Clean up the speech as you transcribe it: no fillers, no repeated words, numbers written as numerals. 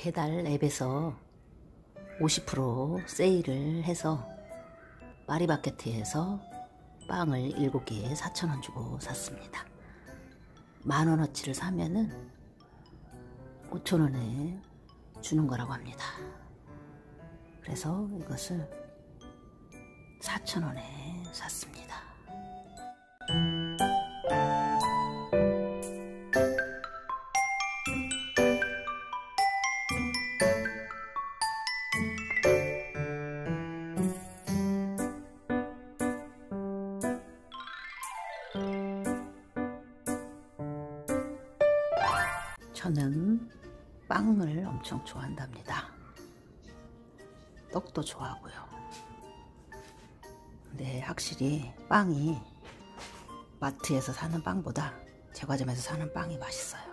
배달 앱에서 50% 세일을 해서 파리바게트에서 빵을 7개에 4,000원 주고 샀습니다. 10,000원어치를 사면은 5,000원에 주는 거라고 합니다. 그래서 이것을 4,000원에 샀습니다. 저는 빵을 엄청 좋아한답니다. 떡도 좋아하고요. 근데 확실히 빵이 마트에서 사는 빵보다 제과점에서 사는 빵이 맛있어요.